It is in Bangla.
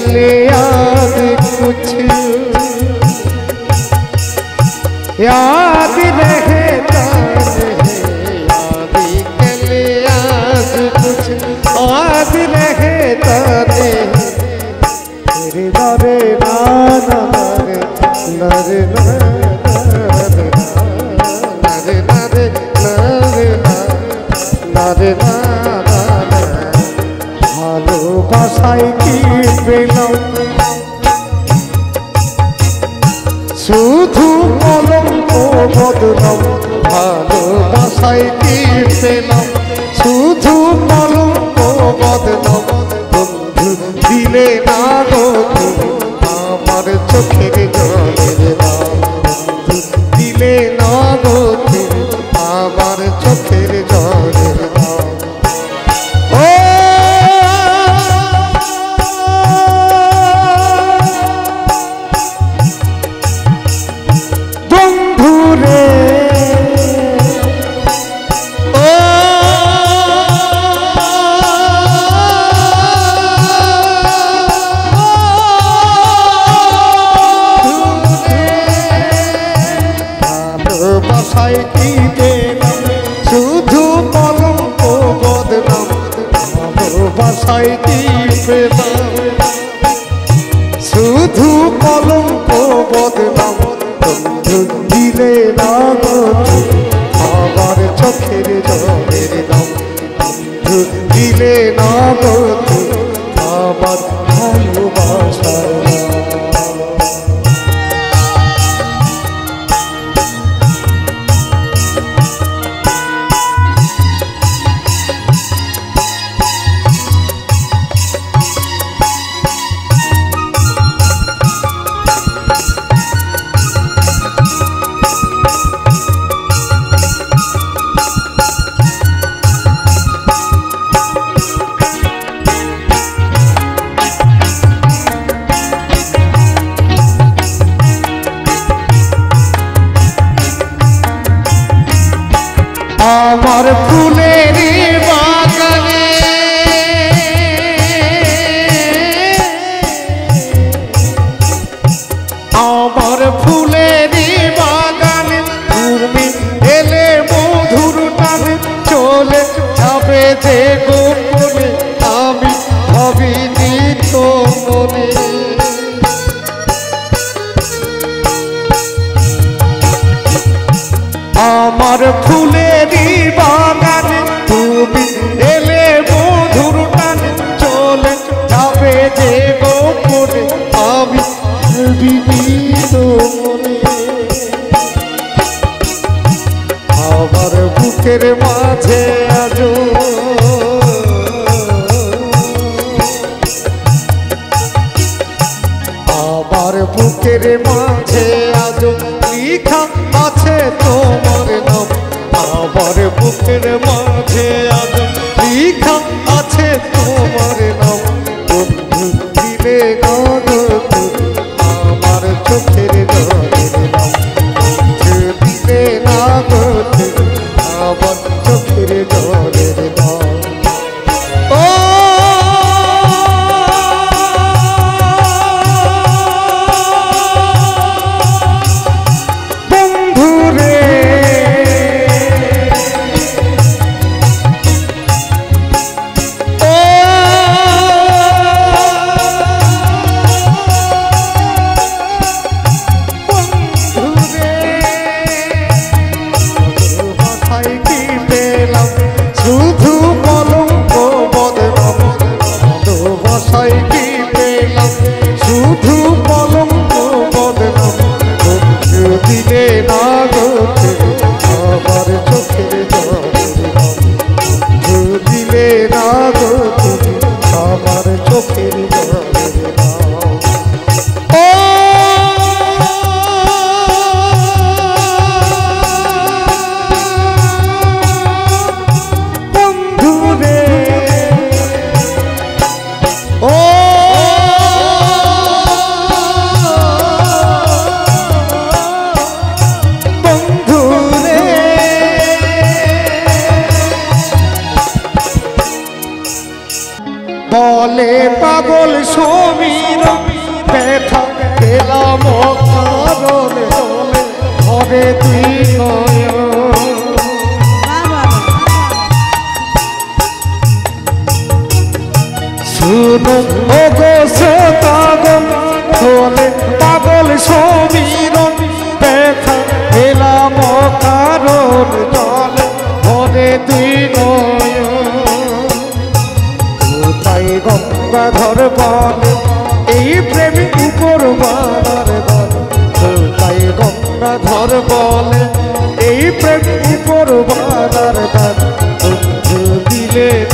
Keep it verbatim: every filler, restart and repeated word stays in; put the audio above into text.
गले याद कुछ याद रहता नहीं, याद गले याद कुछ याद रहता नहीं। तेरे नारे नाना नारे नारे नारे नारे नारे नारे नारे नारे ভালোবাসায় কি পেলাম শুধু কলঙ্ক বদনাম, ভালোবাসায় কি পেলাম শুধু কলঙ্ক বদনাম। বন্ধু দিলে না গো তুমি আমার চোখের জলের দাম, বন্ধু দিলে না গো তুমি আমার চোখের জলের দাম। শুধু কলঙ্ক বদনাম, ভালোবাসায় কি পেলাম শুধু কলঙ্ক বদনাম। বন্ধু দিলে না গো আমার চোখের জলের দাম, বন্ধু দিলে না গো আমার ভালোবাসার আমার ফুলের বাগানে আমার ফুলের বাগানে তুমি এলে মধুর টানে চলে যাবে যে গোপনে আমি ভাবিনি তো মনে। আমার ফুলেরই বাগানে তুমি এলে মধুর টানে চলে যাবে যে গোপনে আমি বিনীত মনে। আমার বুকের মাঝে আজো আমার বুকের মাঝে আজো লিখা আছে তোমার নাম, আমার বুকের বলে পাগল সমীরণ ব্যথা পেলাম কারণ বলে ঘরে তুই শুনো ও গো শ্রোতাগণ বলে পাগল সমীরণ ব্যথা পেলাম কারণ জলে ঘরে তুই তাই গঙ্গাধর বলে এই প্রেমী উপর বানার দল তাই গঙ্গাধর বলে এই প্রেমী উপর বানার দল দিলে